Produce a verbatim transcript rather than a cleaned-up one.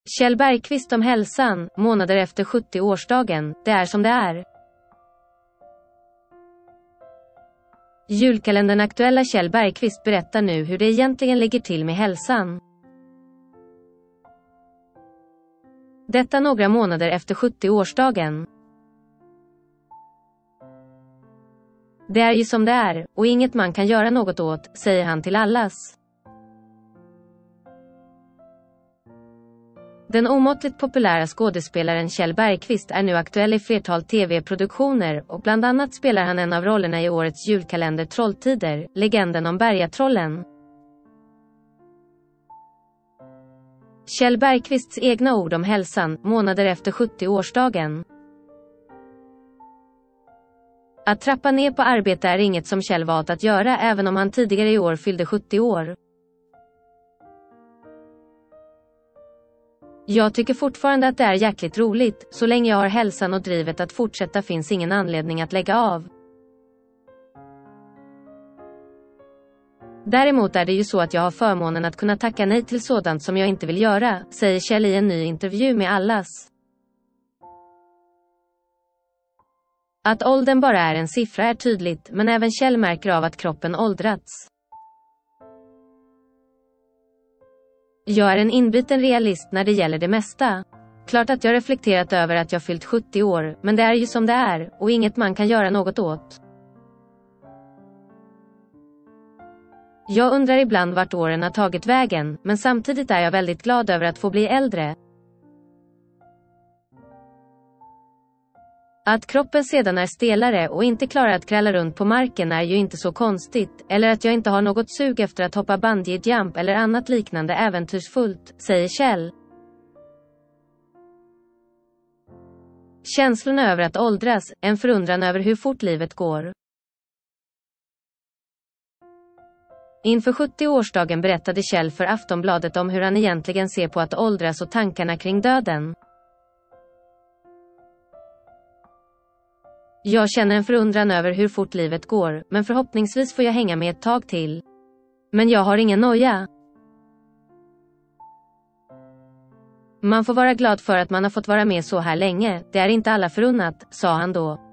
Kjell Bergqvist om hälsan, månader efter sjuttio-årsdagen, det är som det är. Julkalendern aktuella Kjell Bergqvist berättar nu hur det egentligen ligger till med hälsan. Detta några månader efter sjuttio-årsdagen. Det är ju som det är, och inget man kan göra något åt, säger han till Allas. Den omåttligt populära skådespelaren Kjell Bergqvist är nu aktuell i flertal tv-produktioner och bland annat spelar han en av rollerna i årets julkalender Trolltider, legenden om Bergatrollen. Kjell Bergqvists egna ord om hälsan, månader efter sjuttio-årsdagen. Att trappa ner på arbete är inget som Kjell valt att göra även om han tidigare i år fyllde sjuttio år. Jag tycker fortfarande att det är jäkligt roligt, så länge jag har hälsan och drivet att fortsätta finns ingen anledning att lägga av. Däremot är det ju så att jag har förmånen att kunna tacka nej till sådant som jag inte vill göra, säger Kjell i en ny intervju med Allas. Att åldern bara är en siffra är tydligt, men även Kjell märker av att kroppen åldrats. Jag är en inbiten realist när det gäller det mesta. Klart att jag reflekterat över att jag fyllt sjuttio år, men det är ju som det är, och inget man kan göra något åt. Jag undrar ibland vart åren har tagit vägen, men samtidigt är jag väldigt glad över att få bli äldre. Att kroppen sedan är stelare och inte klarar att kräla runt på marken är ju inte så konstigt, eller att jag inte har något sug efter att hoppa bungee jump eller annat liknande äventyrsfullt, säger Kjell. Känslorna över att åldras, en förundran över hur fort livet går. Inför sjuttio-årsdagen berättade Kjell för Aftonbladet om hur han egentligen ser på att åldras och tankarna kring döden. Jag känner en förundran över hur fort livet går, men förhoppningsvis får jag hänga med ett tag till. Men jag har ingen noja. Man får vara glad för att man har fått vara med så här länge, det är inte alla förunnat, sa han då.